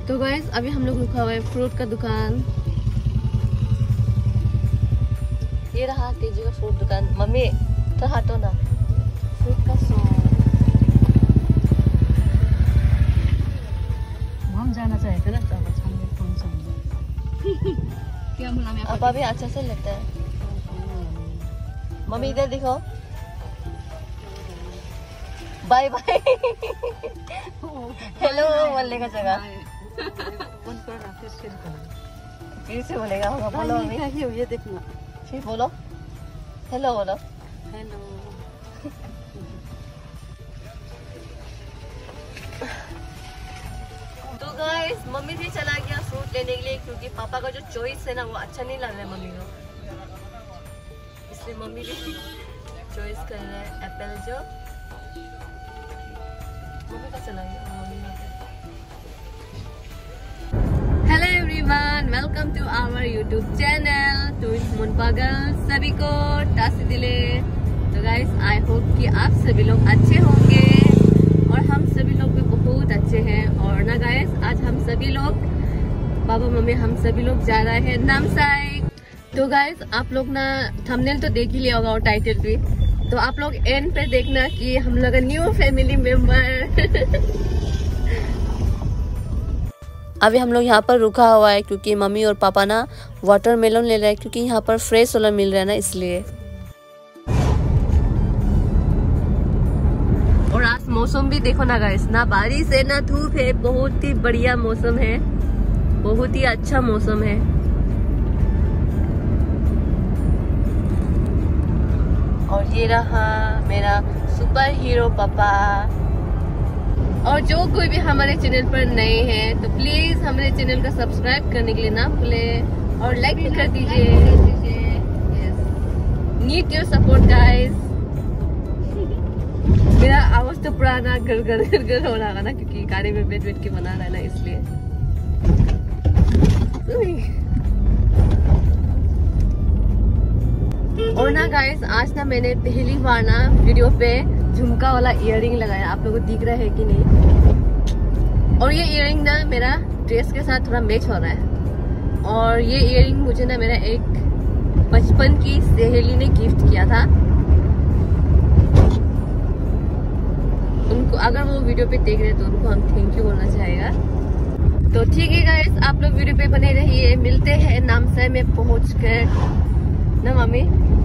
तो गाइस अभी हम लोग रुका हुआ है फ्रूट का दुकान। ये रहा तेजी का फ्रूट दुकान। मम्मी तो हटो ना, फ्रूट का शॉप। हम जाना चाहे थे ना तब कौन सा क्या बोला मैं अब अभी अच्छा से लेते हैं। मम्मी इधर दिखो, बाय बाय हेलो बोलने का जगह फिर से बोलेगा होगा। बोलो मम्मी, ये देखना, फिर बोलो हेलो, बोलो हेलो। तो गाइस मम्मी भी चला गया फ्रूट लेने के लिए, क्योंकि पापा का जो चॉइस है ना वो अच्छा नहीं लग रहा है मम्मी को, इसलिए मम्मी भी चॉइस कर रहे हैं एप्पल। जो मम्मी का चला गया, mummy hello everyone, welcome to our YouTube channel twins मुनपागल। सभी को टासी दिले। तो गाइस आई होप कि आप सभी लोग अच्छे होंगे और हम सभी लोग भी बहुत अच्छे हैं। और ना गाइस आज हम सभी लोग, पापा मम्मी हम सभी लोग जा रहे हैं नामसाई। तो गाइस आप लोग ना थंबनेल तो देख ही लिया होगा और टाइटल भी, तो आप लोग एंड पे देखना कि हम लोग न्यू फैमिली मेंबर अभी हम लोग यहाँ पर रुका हुआ है क्योंकि मम्मी और पापा ना वाटरमेलन ले रहे हैं, क्योंकि यहाँ पर फ्रेश वाला मिल रहा है ना, इसलिए। और आज मौसम भी देखो ना गाइस, ना बारिश है ना धूप है, बहुत ही बढ़िया मौसम है, बहुत ही अच्छा मौसम है। और ये रहा मेरा सुपर हीरो पापा। और जो कोई भी हमारे चैनल पर नए हैं तो प्लीज हमारे चैनल का सब्सक्राइब करने के लिए ना भूलें और लाइक भी कर दीजिए। Need your support guys. मेरा आवाज तो पुराना घर घर घर घर हो रहा है ना, क्योंकि गाड़ी में बैठ बैठ के बना रहा है ना, इसलिए। और ना गाइस आज ना मैंने पहली बार ना वीडियो पे झुमका वाला इयररिंग लगाया। आप लोगों को दिख रहा है कि नहीं? और ये इयररिंग ना मेरा ड्रेस के साथ थोड़ा मैच हो रहा है। और ये इयररिंग मुझे ना मेरा एक बचपन की सहेली ने गिफ्ट किया था। उनको अगर वो वीडियो पे देख रहे तो उनको हम थैंक यू बोलना चाहेगा। तो ठीक है गाइस, आप लोग वीडियो पे बने रहिए। मिलते हैं नामसाई में पहुँच कर ना मम्मी।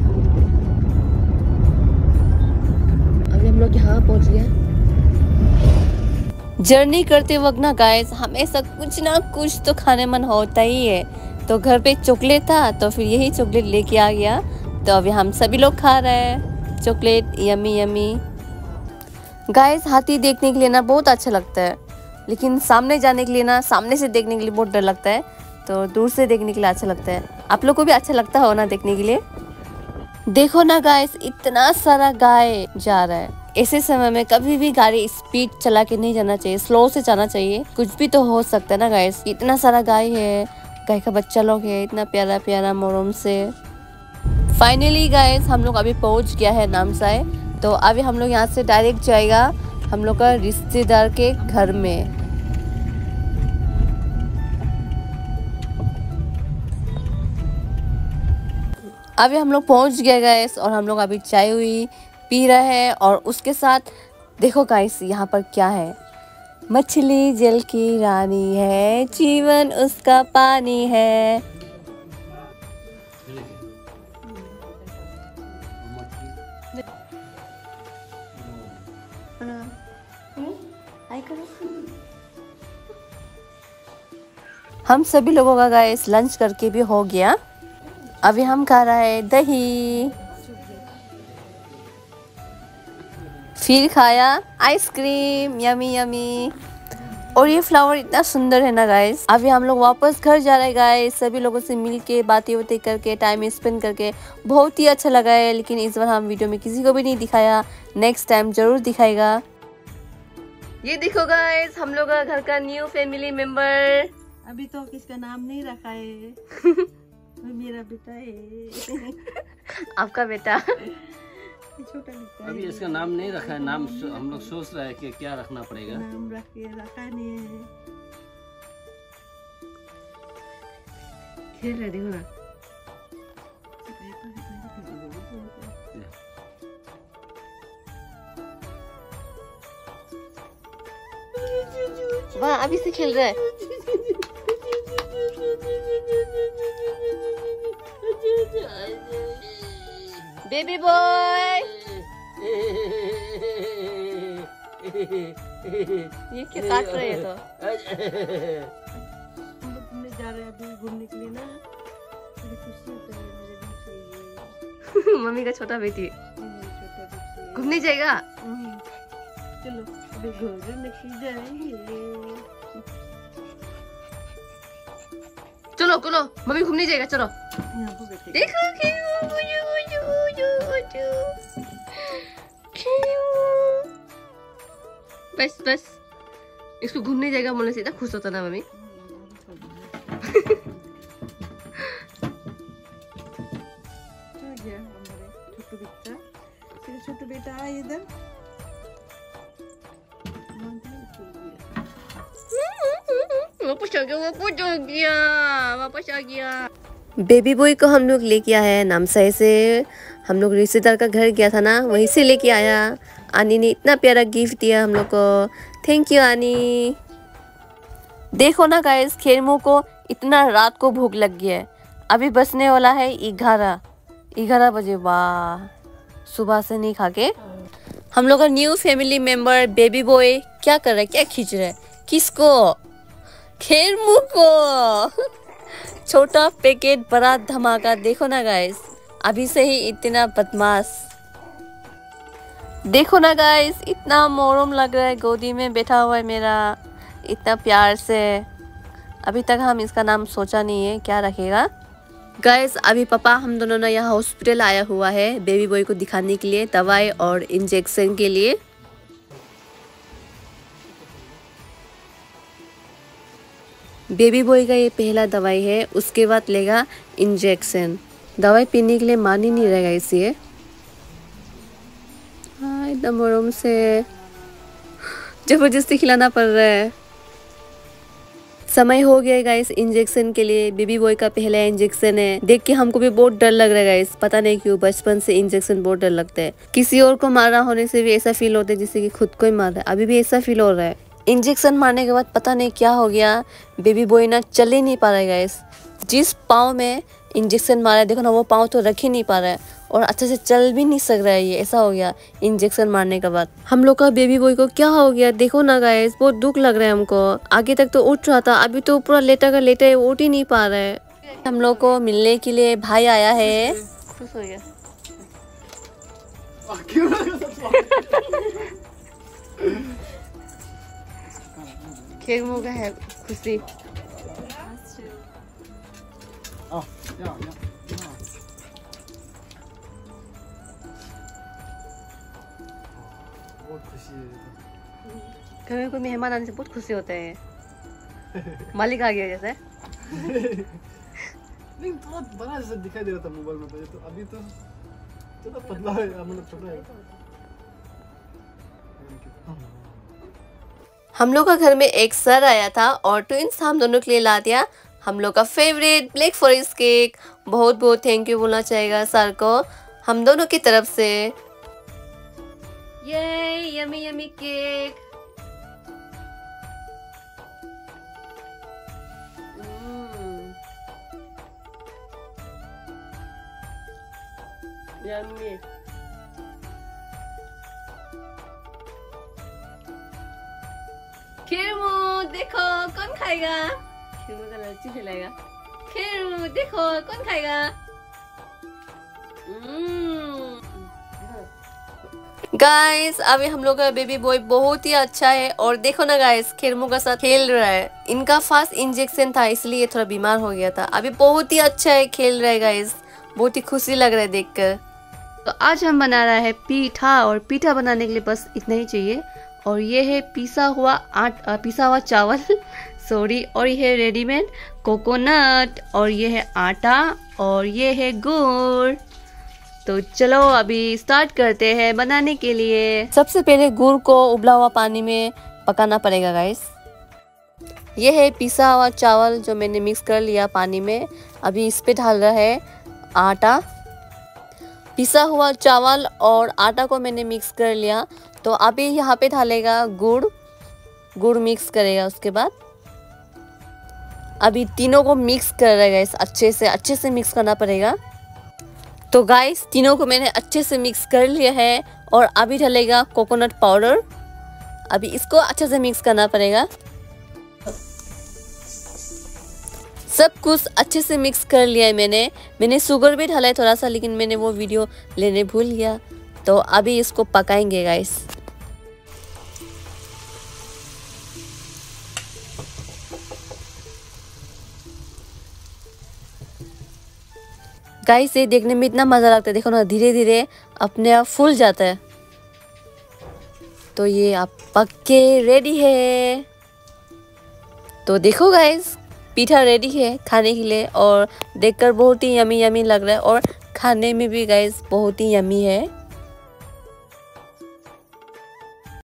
अभी हम लोग यहाँ पहुँच गए। जर्नी करते वक्त ना गाइस हमेशा कुछ ना कुछ तो खाने मन होता ही है। तो घर पे चॉकलेट था तो फिर यही चॉकलेट लेके आ गया। तो अभी हम सभी लोग खा रहे हैं चॉकलेट, यमी यमी। गाइस हाथी देखने के लिए ना बहुत अच्छा लगता है, लेकिन सामने जाने के लिए ना, सामने से देखने के लिए बहुत डर लगता है। तो दूर से देखने के लिए अच्छा लगता है। आप लोग को भी अच्छा लगता हो ना देखने के लिए? देखो ना गाइस इतना सारा गाय जा रहा है। ऐसे समय में कभी भी गाड़ी स्पीड चला के नहीं जाना चाहिए, स्लो से जाना चाहिए। कुछ भी तो हो सकता है ना गाइस। इतना सारा गाय है, गाय का बच्चा लोग है, इतना प्यारा प्यारा मोरम से। फाइनली गाइस हम लोग अभी पहुंच गया है नामसाई। तो अभी हम लोग यहाँ से डायरेक्ट जाएगा हम लोग का रिश्तेदार के घर में। अभी हम लोग पहुंच गए गाइस और हम लोग अभी चाय हुई पी रहे हैं। और उसके साथ देखो गाइस यहाँ पर क्या है, मछली जल की रानी है, जीवन उसका पानी है। हम सभी लोगों का गाइस लंच करके भी हो गया। अभी हम खा रहे हैं दही, फिर खाया आइसक्रीम, यमी यमी। और ये फ्लावर इतना सुंदर है ना गाइस। अभी हम लोग वापस घर जा रहे हैं गाइस। सभी लोगों से मिल के बातें बातें करके टाइम स्पेंड करके बहुत ही अच्छा लगा है। लेकिन इस बार हम वीडियो में किसी को भी नहीं दिखाया, नेक्स्ट टाइम जरूर दिखाएगा। ये देखो गाइस हम लोग का घर का न्यू फैमिली मेंबर। अभी तो किसका नाम नहीं रखा है मेरा बेटा है आपका बेटा छोटा लगता है। अभी इसका नाम नहीं रखा है, नाम हम लोग सोच रहे हैं कि क्या रखना पड़ेगा। नाम रखा नहीं है। खेल रहे देखो ना। वाह अभी से खेल रहा है। बेबी बॉय ये क्या काट रहे हैं? तो घूमने जा रहे हैं अभी, घूमने के लिए ना बड़ी खुशी होता है मेरे दिल से। मम्मी का छोटा बेटी छोटा बच्चा घूमने जाएगा। चलो अभी घूमने की जाएंगे। चलो चलो मम्मी घूमने जाएगा चलो। यहाँ पे बैठे देखो बस बस इसको घूमने जाएगा बोलने से इतना खुश होता ना मम्मी। गया हमारे छोटू बेटा। फिर छोटू बेटा आए इधर। वापस आ गया। बेबी बॉय को हम लोग लेके आया है नामसाई से। हम लोग रिश्तेदार का घर गया था ना, वहीं से लेके आया। आनी ने इतना प्यारा गिफ्ट दिया हम लोग को। थैंक यू आनी। देखो ना गाइस, खेरमू को इतना रात को भूख लग गया है। अभी बसने वाला है 11 बजे। वाह सुबह से नहीं खा के। हम लोग का new family member baby boy क्या कर रहा है, क्या खींच रहा है? किसको? खेरमू को। छोटा पैकेट बड़ा धमाका। देखो ना गाइस, अभी से ही इतना बदमाश। देखो ना गाइस, इतना मोरम लग रहा है, गोदी में बैठा हुआ है मेरा इतना प्यार से। अभी तक हम इसका नाम सोचा नहीं है क्या रखेगा। गाइस अभी पापा हम दोनों ने यहाँ हॉस्पिटल आया हुआ है बेबी बॉय को दिखाने के लिए, दवाई और इंजेक्शन के लिए। बेबी बॉय का ये पहला दवाई है, उसके बाद लेगा इंजेक्शन। दवाई पीने के लिए मान ही नहीं रहेगा इसे। हाँ एकदम आराम से जबरदस्ती खिलाना पड़ रहा है। समय हो गया गाइस इंजेक्शन के लिए। बेबी बॉय का पहला इंजेक्शन है। देख के हमको भी बहुत डर लग रहा है गाइस, पता नहीं क्यों बचपन से इंजेक्शन बहुत डर लगता है। किसी और को मारा होने से भी ऐसा फील होता है जैसे कि खुद को ही मार रहा है। अभी भी ऐसा फील हो रहा है। इंजेक्शन मारने के बाद पता नहीं क्या हो गया, बेबी बॉय ना चल ही नहीं पा रहा है गाइस। जिस पाँव में इंजेक्शन मारा है देखो ना, वो पाँव तो रख ही नहीं पा रहा है और अच्छे से चल भी नहीं सक रहा है। ये ऐसा हो गया इंजेक्शन मारने के बाद। हम लोग का बेबी बॉय को क्या हो गया देखो ना गाइस, बहुत दुख लग रहा है हमको। आगे तक तो उठ रहा था, अभी तो पूरा लेटा का लेटा है, उठ ही नहीं पा रहा है। हम लोग को मिलने के लिए भाई आया है। खुश हो गया। खेमू का है खुशी। घर में कोई मेहमान आने से बहुत खुशी होता है। मालिक आ गया जैसे। नहीं बहुत बड़ा जैसा दिखाई दे रहा था मोबाइल में, तो अभी तो थोड़ा पतला है, मतलब छोटा है। हम लोग का घर में एक सर आया था और ट्विंस हम दोनों के लिए ला दिया हम लोग का फेवरेट ब्लैक फॉरेस्ट केक। बहुत बहुत थैंक यू बोलना चाहिएगा सर को हम दोनों की तरफ से। ये yummy yummy cake. Yummy. Khemu देखो कौन खाएगा? खेमू का लड़की खिलाएगा। खेमू देखो कौन खाएगा? गाइस अभी हम लोग का बेबी बॉय बहुत ही अच्छा है और देखो ना गाइस खेमू का साथ खेल रहा है। इनका फर्स्ट इंजेक्शन था इसलिए थोड़ा बीमार हो गया था। अभी बहुत ही अच्छा है, खेल रहा है गाइस। बहुत ही खुशी लग रहा है देखकर। तो आज हम बना रहा है पीठा और पीठा बनाने के लिए बस इतना ही चाहिए। और ये है पिसा हुआ चावल सॉरी। और ये है रेडीमेड कोकोनट और ये है आटा और ये है गुड़। तो चलो अभी स्टार्ट करते हैं बनाने के लिए। सबसे पहले गुड़ को उबला हुआ पानी में पकाना पड़ेगा गाइस। ये है पिसा हुआ चावल जो मैंने मिक्स कर लिया पानी में। अभी इस पे डाल रहा है आटा। पिसा हुआ चावल और आटा को मैंने मिक्स कर लिया। तो अभी यहाँ पे डालेगा गुड़ मिक्स करेगा। उसके बाद अभी तीनों को मिक्स कर रहेगा। इस अच्छे से मिक्स करना पड़ेगा। तो गाइस तीनों को मैंने अच्छे से मिक्स कर लिया है और अभी डालेगा कोकोनट पाउडर। अभी इसको अच्छे से मिक्स करना पड़ेगा। सब कुछ अच्छे से मिक्स कर लिया है मैंने शुगर भी डाला है थोड़ा सा, लेकिन मैंने वो वीडियो लेने भूल गया। तो अभी इसको पकाएंगे गाइस। गाइस ये देखने में इतना मज़ा लगता है, देखो ना धीरे धीरे अपने आप फूल जाता है। तो ये आप पक के रेडी है। तो देखो गाइस पीठा रेडी है खाने के लिए और देखकर बहुत ही यमी लग रहा है और खाने में भी गाइस बहुत ही यमी है।